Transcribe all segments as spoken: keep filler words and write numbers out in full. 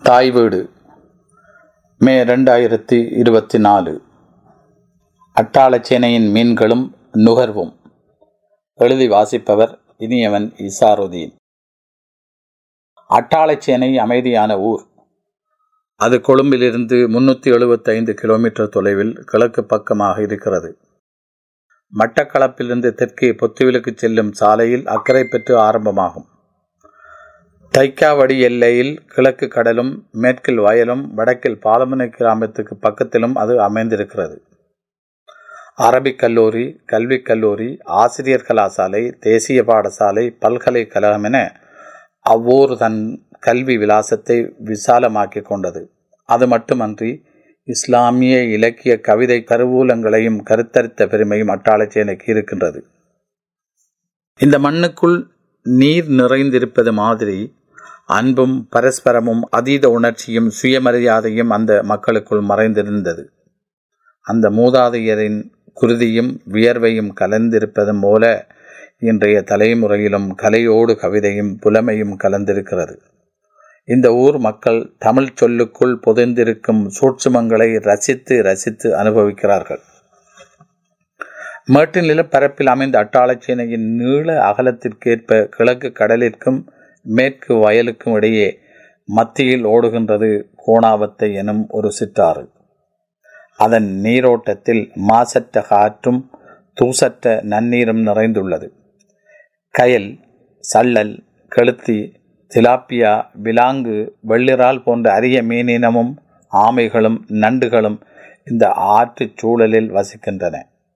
தாய் வீடு மே ரெண்டாயிரத்தி இருபத்தி நாலு. அட்டாளச்சேனையின் மீன்களும் நுகர்வும். எழுதி வாசிப்பவர் இனியவன் இசாருதீன். அட்டாளச்சேனை அமைதியான ஊர். அது கொழும்பிலிருந்து முன்னூற்றி எழுபத்தி ஐந்து கிலோமீட்டர் தொலைவில் கிழக்கு பக்கமாக இருக்கிறது. மட்டக்களப்பிலிருந்து தெற்கே பொத்துவிலுக்கு செல்லும் சாலையில் அக்கரை பெற்று ஆரம்பமாகும். தைக்காவடி எல்லையில் கிழக்கு கடலும் மேற்கில் வயலும் வடக்கில் பாலமுனை கிராமத்துக்கு பக்கத்திலும் அது அமைந்திருக்கிறது. அரபிக் கல்லூரி, கல்விக் கல்லூரி, ஆசிரியர் கலாசாலை, தேசிய பாடசாலை, பல்கலைக்கழகம் என அவ்வூர் தன் கல்வி விலாசத்தை விசாலமாக்கி கொண்டது. அது மட்டுமன்றி இஸ்லாமிய இலக்கிய கவிதை கருவூலங்களையும் கருத்தரித்த பெருமையும் அட்டாளச்சேனைக்கு இருக்கின்றது. இந்த மண்ணுக்குள் நீர் நிறைந்திருப்பது மாதிரி அன்பும் பரஸ்பரமும் அதீத உணர்ச்சியும் சுயமரியாதையும் அந்த மக்களுக்குள் மறைந்திருந்தது. அந்த மூதாதையரின் குருதியும் வியர்வையும் கலந்திருப்பதும் போல இன்றைய தலைமுறையிலும் கலையோடு கவிதையும் புலமையும் கலந்திருக்கிறது. இந்த ஊர் மக்கள் தமிழ் சொல்லுக்குள் புதைந்திருக்கும் சூட்சுமங்களை ரசித்து ரசித்து அனுபவிக்கிறார்கள். மேட்டு நிலப்பரப்பில் அமைந்த அட்டாளச்சேனையின் நீள அகலத்திற்கேற்ப கிழக்கு கடலிற்கும் மேற்கு வயலுக்கும் இடையே மத்தியில் ஓடுகின்றது கோணாவத்தை எனும் ஒரு சிற்றாறு. அதன் நீரோட்டத்தில் மாசற்ற காற்றும் தூசற்ற நன்னீரும் நிறைந்துள்ளது. கயல், சள்ளல், கெளுத்தி, திலாப்பியா, விலாங்கு, வெள்ளிறால் போன்ற அரிய மீனினமும் ஆமைகளும் நண்டுகளும் இந்த ஆற்றுச் சூழலில் வசிக்கின்றன.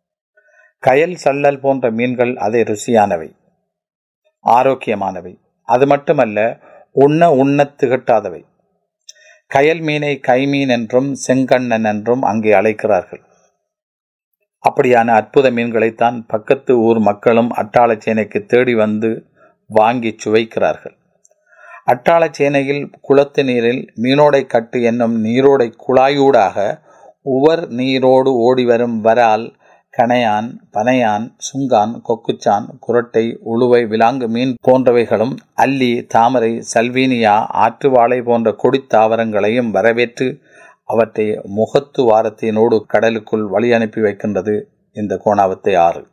கயல், சள்ளல் போன்ற மீன்கள் அதை ருசியானவை, ஆரோக்கியமானவை. அது மட்டுமல்ல, உண்ண உண்ண திகட்டாதவை. கயல் மீனை கைமீன் என்றும் செங்கண்ணன் என்றும் அங்கே அழைக்கிறார்கள். அப்படியான அற்புத மீன்களைத்தான் பக்கத்து ஊர் மக்களும் அட்டாளச்சேனைக்கு தேடி வந்து வாங்கி சுவைக்கிறார்கள். அட்டாளச்சேனையில் குளத்து நீரில் மீனோடை கட்டு என்னும் நீரோடை குழாயூடாக உவர் நீரோடு ஓடி வரும் வரால், கணையான், பனையான், சுங்கான், கொக்குச்சான், குரட்டை, உளுவை, விலாங்கு மீன் போன்றவைகளும் அல்லி, தாமரை, சல்வீனியா, ஆற்றுவாழை போன்ற கொடித்தாவரங்களையும் வரவேற்று அவற்றை முகத்து வாரத்தினோடு கடலுக்குள் வழி அனுப்பி வைக்கின்றது இந்த கோணாவத்தை ஆறு.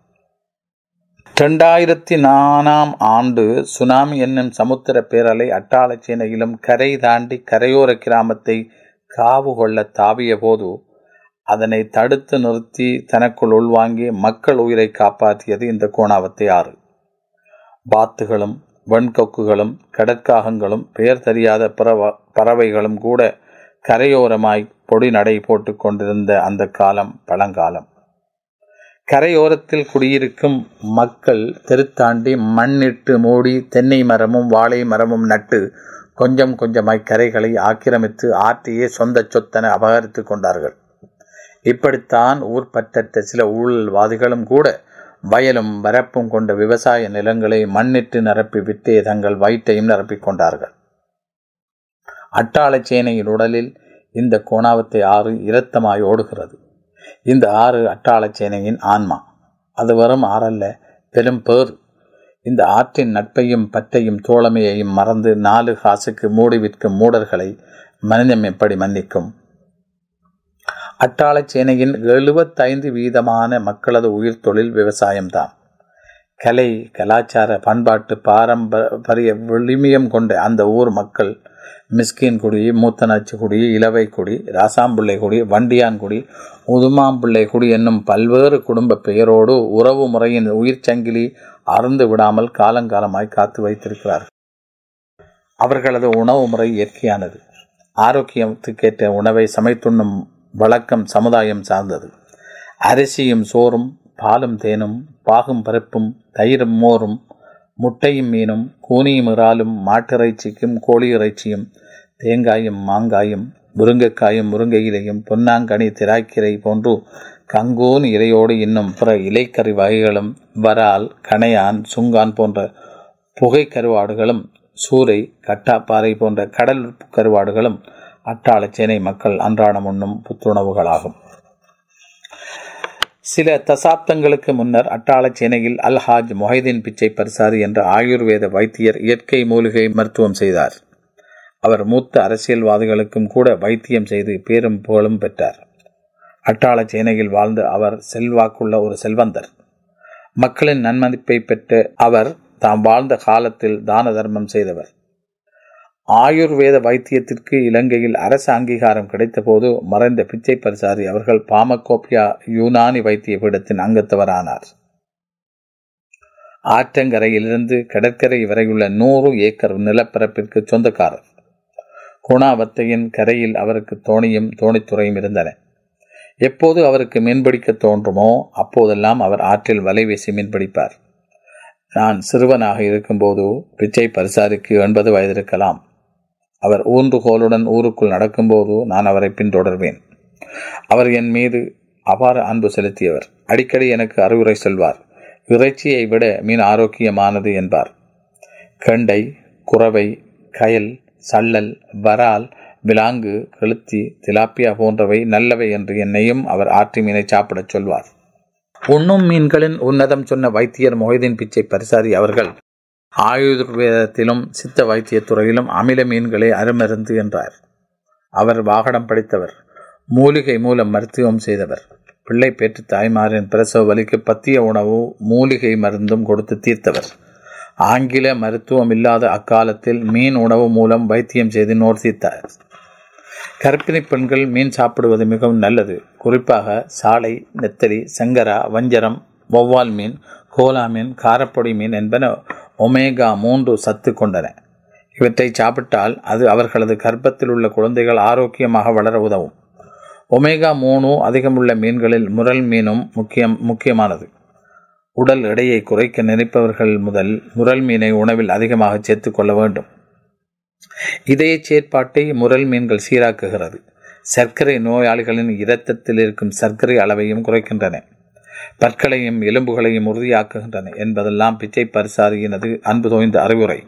இரண்டாயிரத்தி நாலாம் ஆண்டு சுனாமி என்னும் சமுத்திர பேரலை அட்டாளச்சேனையிலும் கரை தாண்டி கரையோர கிராமத்தை காவு கொள்ள தாவிய போது அதனை தடுத்து நிறுத்தி தனக்குள் உள்வாங்கி மக்கள் உயிரை காப்பாற்றியது இந்த கோணாவத்தை ஆறு. பாத்துகளும் வெண்கொக்குகளும் கடற்காகங்களும் பெயர் தெரியாத பறவ பறவைகளும் கூட கரையோரமாய் பொடி நடை போட்டு கொண்டிருந்த அந்த காலம் பழங்காலம். கரையோரத்தில் குடியிருக்கும் மக்கள் தெருத்தாண்டி மண்ணிட்டு மூடி தென்னை மரமும் வாழை மரமும் நட்டு கொஞ்சம் கொஞ்சமாய் கரைகளை ஆக்கிரமித்து ஆற்றியே சொந்த சொத்தென அபகரித்து கொண்டார்கள். இப்படித்தான் ஊர் பற்றற்ற சில ஊழல்வாதிகளும் கூட வயலும் வரப்பும் கொண்ட விவசாய நிலங்களை மண்ணிட்டு நிரப்பி விட்டே தங்கள் வயிற்றையும் நிரப்பிக் கொண்டார்கள். அட்டாளச்சேனையின் உடலில் இந்த கோணாவத்தை ஆறு இரத்தமாய் ஓடுகிறது. இந்த ஆறு அட்டாளச்சேனையின் ஆன்மா. அது வரும் ஆறல்ல, பெரும் பேர். இந்த ஆற்றின் நட்பையும் பற்றையும் தோழமையையும் மறந்து நாலு காசுக்கு மூடி விற்கும் மூடர்களை மனிதம் எப்படி மன்னிக்கும்? அட்டாளச்சேனையின் எழுபத்தைந்து வீதமான மக்களது உயிர் தொழில் விவசாயம்தான். கலை, கலாச்சார, பண்பாட்டு பாரம்பரிய விளிமியம் கொண்ட அந்த ஊர் மக்கள் மிஸ்கின் குடி, மூத்தனாச்சி குடி, இலவை குடி, ராசாம்பிள்ளை குடி, வண்டியான் குடி, உதுமாம்பிள்ளை குடி என்னும் பல்வேறு குடும்ப பெயரோடு உறவு முறையின் உயிர் சங்கிலி அறுந்து விடாமல் காலங்காலமாய் காத்து வைத்திருக்கிறார்கள். அவர்களது உணவு முறை இயற்கையானது. ஆரோக்கியத்துக்கேற்ற உணவை சமைத்துண்ணும் வழக்கம் சமுதாயம் சார்ந்தது. அரிசியும் சோறும், பாலும் தேனும், பாகும் பருப்பும், தயிரும் மோரும், முட்டையும் மீனும், கூனியும் இறாலும், மாட்டிறைச்சிக்கும் கோழி இறைச்சியும், தேங்காயும் மாங்காயும், முருங்கைக்காயும் முருங்கையிலையும், பொன்னாங்கனி, திராய்க்கீரை போன்று கங்கூன் இலையோடு இன்னும் பிற இலைக்கறி வகைகளும், வரால், கணையான், சுங்கான் போன்ற புகை கருவாடுகளும், சூறை, கட்டாப்பாறை போன்ற கடல் கருவாடுகளும் அட்டாளச்சேனை மக்கள் அன்றாடம் உண்ணும் புத்துணவுகளாகும். சில தசாப்தங்களுக்கு முன்னர் அட்டாளச்சேனையில் அல்ஹாஜ் மொஹிதீன் பிச்சை பர்சாரி என்ற ஆயுர்வேத வைத்தியர் இயற்கை மூலிகை மருத்துவம் செய்தார். அவர் மூத்த அரசியல்வாதிகளுக்கும் கூட வைத்தியம் செய்து பேரும் புகழும் பெற்றார். அட்டாள சேனையில் வாழ்ந்த அவர் செல்வாக்குள்ள ஒரு செல்வந்தர். மக்களின் நன்மதிப்பை பெற்ற அவர் தாம் வாழ்ந்த காலத்தில் தான தர்மம் செய்தவர். ஆயுர்வேத வைத்தியத்திற்கு இலங்கையில் அரசு அங்கீகாரம் கிடைத்த போது மறைந்த பிச்சை பரிசாரி அவர்கள் பாமகோப்பியா யூனானி வைத்திய பீடத்தின் அங்கத்தவரானார். ஆற்றங்கரையிலிருந்து கடற்கரை வரையுள்ள நூறு ஏக்கர் நிலப்பரப்பிற்கு சொந்தக்காரர். குணாவத்தையின் கரையில் அவருக்கு தோணியும் தோணித்துறையும் இருந்தன. எப்போது அவருக்கு மீன்பிடிக்க தோன்றுமோ அப்போதெல்லாம் அவர் ஆற்றில் வலை வீசி மீன்பிடிப்பார். நான் சிறுவனாக இருக்கும்போது பிச்சை பரிசாரிக்கு எண்பது வயது இருக்கலாம். அவர் ஊன்றுகோலுடன் ஊருக்குள் நடக்கும்போது நான் அவரை பின்தொடர்வேன். அவர் என் மீது அபார அன்பு செலுத்தியவர். அடிக்கடி எனக்கு அறிவுரை சொல்வார். இறைச்சியை விட மீன் ஆரோக்கியமானது என்பார். கெண்டை, குறவை, கயல், சள்ளல், வரால், விலாங்கு, கெளுத்தி, திலாப்பியா போன்றவை நல்லவை என்று என்னையும் அவர் ஆற்று மீனை சாப்பிடச் சொல்வார். உண்ணும் மீன்களின் உன்னதம் சொன்ன வைத்தியர் மொஹிதீன் பிச்சை பரிசாரி அவர்கள் ஆயுர்வேதத்திலும் சித்த வைத்திய துறையிலும் அமில மீன்களே அருமருந்து என்றார். அவர் வாகனம் படித்தவர். மூலிகை மூலம் மருத்துவம் செய்தவர். பிள்ளை பெற்று தாய்மாரின் பிரசவ வலிக்கு பத்திய உணவு மூலிகை மருந்தும் கொடுத்து தீர்த்தவர். ஆங்கில மருத்துவம் இல்லாத அக்காலத்தில் மீன் உணவு மூலம் வைத்தியம் செய்து நோர் தீர்த்தார். கர்ப்பிணி பெண்கள் மீன் சாப்பிடுவது மிகவும் நல்லது. குறிப்பாக சாலை, நெத்தலி, செங்கரா, வஞ்சரம், வௌவால் மீன், கோலா மீன், காரப்பொடி மீன் என்பன ஒமேகா மூன்று சத்து கொண்டன. இவற்றை சாப்பிட்டால் அது அவர்களது கர்ப்பத்தில் உள்ள குழந்தைகள் ஆரோக்கியமாக வளர உதவும். ஒமேகா மூணு அதிகமுள்ள மீன்களில் முரல் மீனும் முக்கியம் முக்கியமானது. உடல் எடையை குறைக்க நினைப்பவர்கள் முதல் முரல் மீனை உணவில் அதிகமாக சேர்த்து கொள்ள வேண்டும். இதய செயற்பாட்டை முரல் மீன்கள் சீராக்குகிறது. சர்க்கரை நோயாளிகளின் இரத்தத்தில் இருக்கும் சர்க்கரை அளவையும் குறைக்கின்றன. பற்களையும் எலும்புகளையும் உறுதியாக்குகின்றன என்பதெல்லாம் பிச்சை பரிசாரியினது அன்பு தோய்ந்த அறிவுரை.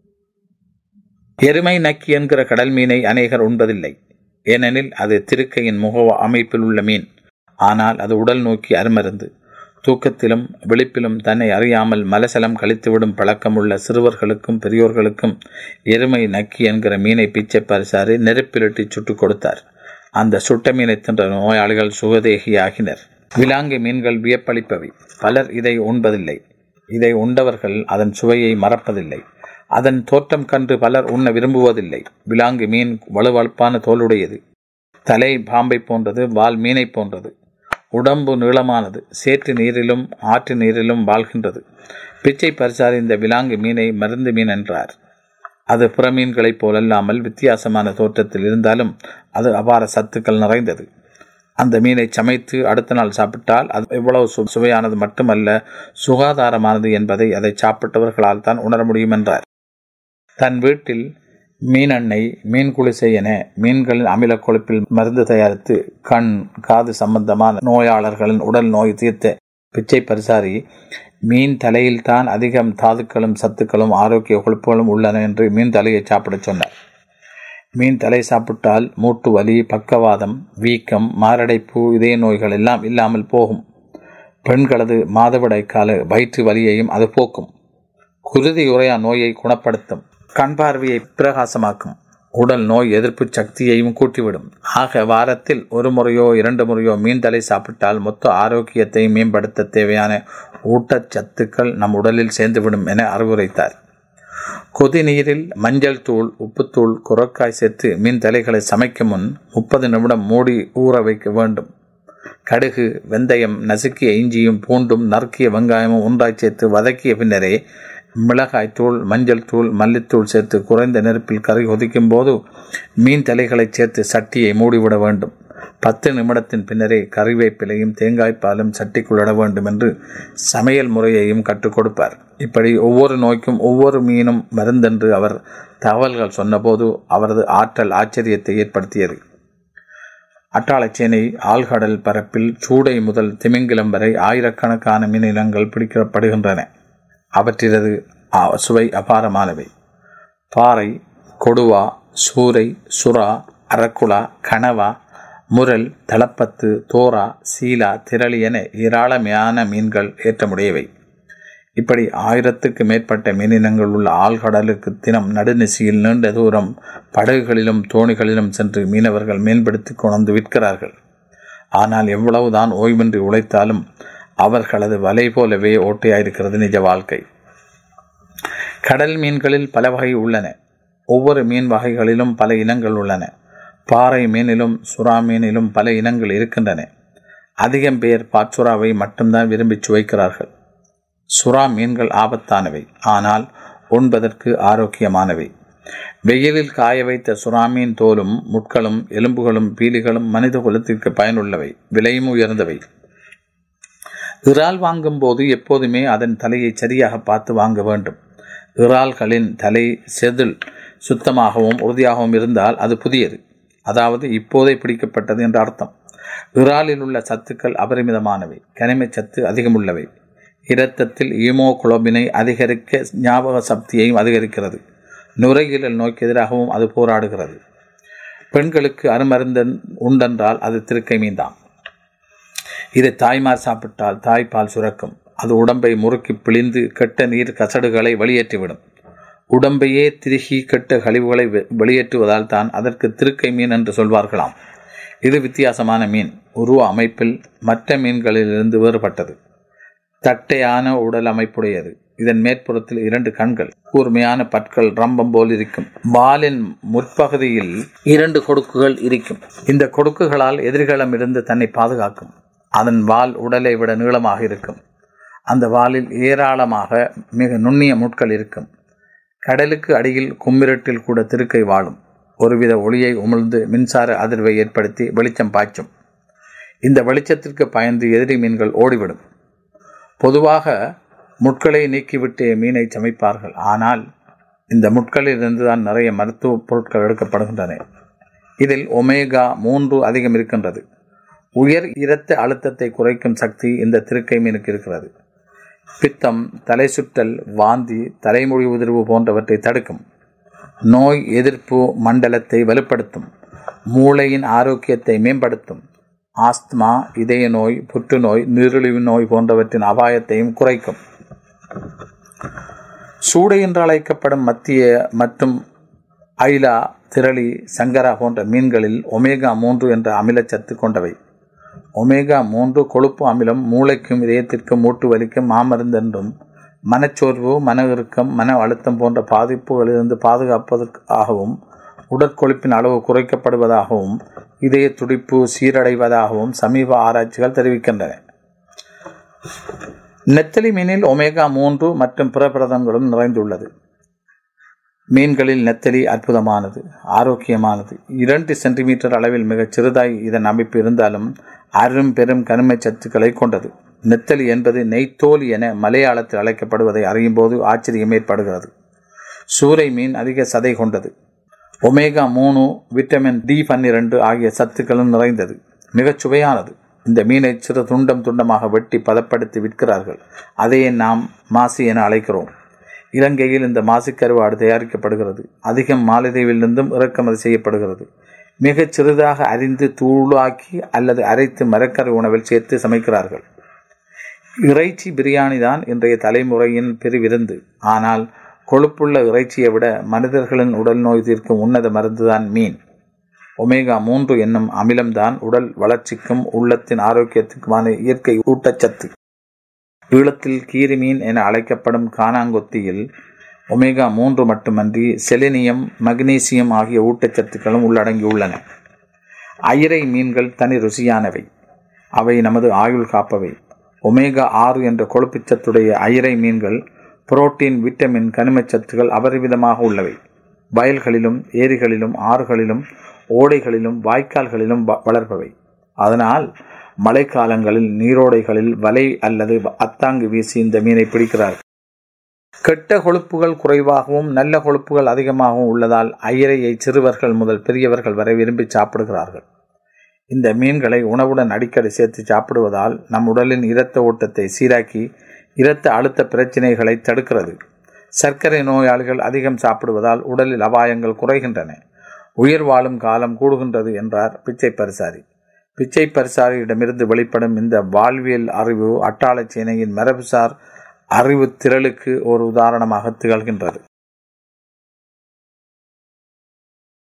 எருமை நக்கி என்கிற கடல் மீனை அநேகர் உண்பதில்லை. ஏனெனில் அது திருக்கையின் முக அமைப்பில் உள்ள மீன். ஆனால் அது உடல் நோக்கி அருமருந்து. தூக்கத்திலும் விழிப்பிலும் தன்னை அறியாமல் மலசலம் கழித்துவிடும் பழக்கமுள்ள சிறுவர்களுக்கும் பெரியோர்களுக்கும் எருமை நக்கி என்கிற மீனை பிச்சை பரிசாரி நெருப்பிலிட்டு சுட்டுக் கொடுத்தார். அந்த சுட்ட மீனை தின்ற நோயாளிகள் சுகதேகியாகினர். விலாங்கு மீன்கள் வியப்பளிப்பவை. பலர் இதை உண்பதில்லை. இதை உண்டவர்கள் அதன் சுவையை மறப்பதில்லை. அதன் தோற்றம் கண்டு பலர் உண்ண விரும்புவதில்லை. விலாங்கு மீன் வலுவழுப்பான தோலுடையது. தலை பாம்பை போன்றது, வால் மீனை போன்றது. உடம்பு நீளமானது. சேற்று நீரிலும் ஆற்று நீரிலும் வாழ்கின்றது. பிச்சை பரிசாரி இந்த விலாங்கு மீனை மருந்து மீன் என்றார். அது புற மீன்களைப் போலல்லாமல் வித்தியாசமான தோற்றத்தில் இருந்தாலும் அது அபார சத்துக்கள் நிறைந்தது. அந்த மீனை சமைத்து அடுத்த நாள் சாப்பிட்டால் அது எவ்வளவு சு சுவையானது மட்டுமல்ல, சுகாதாரமானது என்பதை அதை சாப்பிட்டவர்களால் தான் உணர முடியும் என்றார். தன் வீட்டில் மீனெண்ணெய், மீன் குளிசை என மீன்களின் அமில கொழுப்பில் மருந்து தயாரித்து கண், காது சம்பந்தமான நோயாளர்களின் உடல் நோய் தீர்த்த பிச்சை பரிசாரி மீன் தலையில்தான் அதிகம் தாதுக்களும் சத்துக்களும் ஆரோக்கிய கொழுப்புகளும் உள்ளன என்று மீன் தலையை சாப்பிடச் சொன்னார். மீன் தலை சாப்பிட்டால் மூட்டு வலி, பக்கவாதம், வீக்கம், மாரடைப்பு, இதய நோய்கள் எல்லாம் இல்லாமல் போகும். பெண்களது மாதவிடாய் கால வயிற்று வலியையும் அது போக்கும். குருதி உரையா நோயை குணப்படுத்தும். கண் பார்வையை பிரகாசமாக்கும். உடல் நோய் எதிர்ப்பு சக்தியையும் கூட்டிவிடும். ஆக வாரத்தில் ஒரு முறையோ இரண்டு முறையோ மீன் தலை சாப்பிட்டால் மொத்த ஆரோக்கியத்தை மேம்படுத்த தேவையான ஊட்டச்சத்துக்கள் நம் உடலில் சேர்ந்துவிடும் என அறிவுரைத்தார். கொதி நீரில் மஞ்சள் தூள், உப்புத்தூள், குரக்காய் சேர்த்து மீன் தலைகளை சமைக்கும் முன் முப்பது நிமிடம் மூடி ஊற வைக்க வேண்டும். கடுகு, வெந்தயம், நசுக்கிய இஞ்சியும் பூண்டும் நறுக்கிய வெங்காயமும் ஒன்றாய் சேர்த்து வதக்கிய பின்னரே மிளகாய் தூள், மஞ்சள் தூள், மல்லித்தூள் சேர்த்து குறைந்த நெருப்பில் கறி கொதிக்கும் போது மீன் தலைகளை சேர்த்து சட்டியை மூடிவிட வேண்டும். பத்து நிமிடத்தின் பின்னரே கறிவேப்பிலையும் தேங்காய்ப்பாலும் சட்டிக்குள்ளிட வேண்டும் என்று சமையல் முறையையும் கற்றுக் கொடுப்பார். இப்படி ஒவ்வொரு நோய்க்கும் ஒவ்வொரு மீனும் மருந்தென்று அவர் தகவல்கள் சொன்னபோது அவரது ஆற்றல் ஆச்சரியத்தை ஏற்படுத்தியது. அட்டாளச்சேனை ஆழ்கடல் பரப்பில் சூடை முதல் திமிங்கிலம் வரை ஆயிரக்கணக்கான மீனினங்கள் பிடிக்கப்படுகின்றன. அவற்றினது சுவை அபாரமானவை. பாறை, கொடுவா, சூரை, சுறா, அரக்குலா, கனவா, முரல், தளப்பத்து, தோரா, சீலா, திரளி என ஏராளமான மீன்கள் ஏற்றமுடையவை. இப்படி ஆயிரத்துக்கு மேற்பட்ட மீனினங்கள் உள்ள ஆழ்கடலுக்கு தினம் நடுநிசையில் நீண்ட தூரம் படகுகளிலும் தோணிகளிலும் சென்று மீனவர்கள் மேம்படுத்தி கொண்டு விற்கிறார்கள். ஆனால் எவ்வளவுதான் ஓய்வின்றி உழைத்தாலும் அவர்களது வலை போலவே ஓட்டையாயிருக்கிறது நிஜ வாழ்க்கை. கடல் மீன்களில் பல வகை உள்ளன. ஒவ்வொரு மீன் வகைகளிலும் பல இனங்கள் உள்ளன. பாறை மீனிலும் சுறா மீனிலும் பல இனங்கள் இருக்கின்றன. அதிகம் பேர் பாச்சுறாவை மட்டும்தான் விரும்பி சுவைக்கிறார்கள். சுறா மீன்கள் ஆபத்தானவை, ஆனால் உண்பதற்கு ஆரோக்கியமானவை. வெயிலில் காய வைத்த சுறாமீன் தோலும் முட்களும் எலும்புகளும் பீலிகளும் மனித குலத்திற்கு பயனுள்ளவை, விலையும் உயர்ந்தவை. இறால் வாங்கும் போது எப்போதுமே அதன் தலையை சரியாக பார்த்து வாங்க வேண்டும். இறால்களின் தலை செதில் சுத்தமாகவும் உறுதியாகவும் இருந்தால் அது புதியது, அதாவது இப்போதே பிடிக்கப்பட்டது என்ற அர்த்தம். இறாலில் உள்ள சத்துக்கள் அபரிமிதமானவை, கனிம சத்து அதிகமுள்ளவை. இரத்தத்தில் ஈமோகுளோபினை அதிகரிக்க ஞாபக சக்தியையும் அதிகரிக்கிறது. நுரையீரல் நோய்க்கு எதிராகவும் அது போராடுகிறது. பெண்களுக்கு அருமருந்து உண்டென்றால் அது திருக்கை மீன்தான். இதை தாய்மார் சாப்பிட்டால் தாய்ப்பால் சுரக்கும். அது உடம்பை முறுக்கி பிழிந்து கெட்ட நீர் கசடுகளை வெளியேற்றிவிடும். உடம்பையே திருகி கெட்ட கழிவுகளை வெளியேற்றுவதால் தான் அதற்கு திருக்கை மீன் என்று சொல்வார்களாம். இது வித்தியாசமான மீன். உருவ அமைப்பில் மற்ற மீன்களிலிருந்து வேறுபட்டது. தட்டையான உடல் அமைப்புடையது. இதன் மேற்புறத்தில் இரண்டு கண்கள், கூர்மையான பற்கள், ரம்பம் போல் இருக்கும். வாலின் முற்பகுதியில் இரண்டு கொடுக்குகள் இருக்கும். இந்த கொடுக்குகளால் எதிரிகளிடமிருந்து தன்னை பாதுகாக்கும். அதன் வால் உடலை விட நீளமாக இருக்கும். அந்த வாலில் ஏராளமாக மிக நுண்ணிய முட்கள் இருக்கும். கடலுக்கு அடியில் கும்மிரட்டில் கூட திருக்கை வாழும். ஒருவித ஒளியை உமிழ்ந்து மின்சார அதிர்வை ஏற்படுத்தி வெளிச்சம் பாய்ச்சும். இந்த வெளிச்சத்திற்கு பயந்து எதிரி மீன்கள் ஓடிவிடும். பொதுவாக முட்களை நீக்கிவிட்டே மீனை சமைப்பார்கள். ஆனால் இந்த முட்களில் இருந்துதான் நிறைய மருத்துவ பொருட்கள் எடுக்கப்படுகின்றன. இதில் ஒமேகா மூன்று அதிகம் இருக்கின்றது. உயர் இரத்த அழுத்தத்தை குறைக்கும் சக்தி இந்த திருக்கை மீனுக்கு இருக்கிறது. பித்தம், தலை சுற்றல், வாந்தி, தலைமுடி உதிர்வு போன்றவற்றை தடுக்கும். நோய் எதிர்ப்பு மண்டலத்தை வலுப்படுத்தும். மூளையின் ஆரோக்கியத்தை மேம்படுத்தும். ஆஸ்துமா, இதய நோய், புற்றுநோய், நீரிழிவு நோய் போன்றவற்றின் அபாயத்தையும் குறைக்கும். சூடை என்று அழைக்கப்படும் மத்திய மற்றும் ஐலா, திரளி, சங்கரா போன்ற மீன்களில் ஒமேகா மூன்று என்ற அமிலச்சத்து கொண்டவை. ஒமேகா மூன்று கொழுப்பு அமிலம் மூளைக்கும் இதயத்திற்கும் மூட்டு வலிக்கும் மாமருந்து என்றும், மனச்சோர்வு, மன இறுக்கம், மன அழுத்தம் போன்ற பாதிப்புகளிலிருந்து பாதுகாப்பதற்காகவும், உடற்கொழுப்பின் அளவு குறைக்கப்படுவதாகவும், இதய துடிப்பு சீரடைவதாகவும் சமீப ஆராய்ச்சிகள் தெரிவிக்கின்றன. நெத்தலி மீனில் ஒமேகா மூன்று மற்றும் பிற புரதங்களும் நிறைந்துள்ளது. மீன்களில் நெத்தலி அற்புதமானது, ஆரோக்கியமானது. இரண்டு சென்டிமீட்டர் அளவில் மிகச் சிறிதாய் இதன் அமைப்பு இருந்தாலும் அரும் பெரும் கனிம சத்துக்களை கொண்டது. நெத்தலி என்பது நெய்த்தோலி என மலையாளத்தில் அழைக்கப்படுவதை அறியும் போது ஆச்சரியம் ஏற்படுகிறது. சூறை மீன் அதிக சதை கொண்டது. ஒமேகா மூணு, விட்டமின் டி பன்னிரண்டு ஆகிய சத்துக்களும் நிறைந்தது. மிகச் சுவையானது. இந்த மீனை சிறு துண்டம் துண்டமாக வெட்டி பதப்படுத்தி விற்கிறார்கள். அதையே நாம் மாசி என அழைக்கிறோம். இலங்கையில் இந்த மாசி கருவாடு தயாரிக்கப்படுகிறது. அதிகம் மாலத்தீவிலிருந்தும் இறக்குமதி செய்யப்படுகிறது. மிகச் சிறிதாக அரிந்து தூளாக்கி அல்லது அரைத்து மரக்கறி உணவில் சேர்த்து சமைக்கிறார்கள். இறைச்சி பிரியாணி தான் இன்றைய தலைமுறையின் பெருவிருந்து. ஆனால் கொழுப்புள்ள இறைச்சியை விட மனிதர்களின் உடல் நோய் தீர்க்கும் உன்னத மருந்துதான் மீன். ஒமேகா மூன்று என்னும் அமிலம்தான் உடல் வளர்ச்சிக்கும் உள்ளத்தின் ஆரோக்கியத்துக்குமான இயற்கை ஊட்டச்சத்து. ஈழத்தில் கீரிமீன் என அழைக்கப்படும் கானாங்கொத்தியில் ஒமேகா மூன்று மட்டுமன்றி செலினியம், மக்னீசியம் ஆகிய ஊட்டச்சத்துக்களும் உள்ளடங்கியுள்ளன. ஐரை மீன்கள் தனி ருசியானவை. அவை நமது ஆயுள் காப்பவை. ஒமேகா ஆறு என்ற கொழுப்புச்சத்துடைய ஐரை மீன்கள் புரோட்டீன், விட்டமின், கனிமச்சத்துகள் அபரிவிதமாக உள்ளவை. வயல்களிலும் ஏரிகளிலும் ஆறுகளிலும் ஓடைகளிலும் வாய்க்கால்களிலும் வளர்ப்பவை. அதனால் மழைக்காலங்களில் நீரோடைகளில் வலை அல்லது அத்தாங்கு வீசி இந்த மீனை பிடிக்கிறார்கள். கெட்ட கொழுப்புகள் குறைவாகவும் நல்ல கொழுப்புகள் அதிகமாகவும் உள்ளதால் ஐரையை சிறுவர்கள் முதல் பெரியவர்கள் வரை விரும்பி சாப்பிடுகிறார்கள். இந்த மீன்களை உணவுடன் அடிக்கடி சேர்த்து சாப்பிடுவதால் நம் உடலின் இரத்த ஓட்டத்தை சீராக்கி இரத்த அழுத்த பிரச்சினைகளை தடுக்கிறது. சர்க்கரை நோயாளிகள் அதிகம் சாப்பிடுவதால் உடலில் அபாயங்கள் குறைகின்றன. உயிர் வாழும் காலம் கூடுகின்றது என்றார் பிச்சை பரிசாரி. பிச்சை பரிசாரியிடமிருந்து வெளிப்படும் இந்த வாழ்வியல் அறிவு அட்டாளச்சேனையின் மரபுசார் அறிவு திரளுக்கு ஒரு உதாரணமாக திகழ்கின்றது.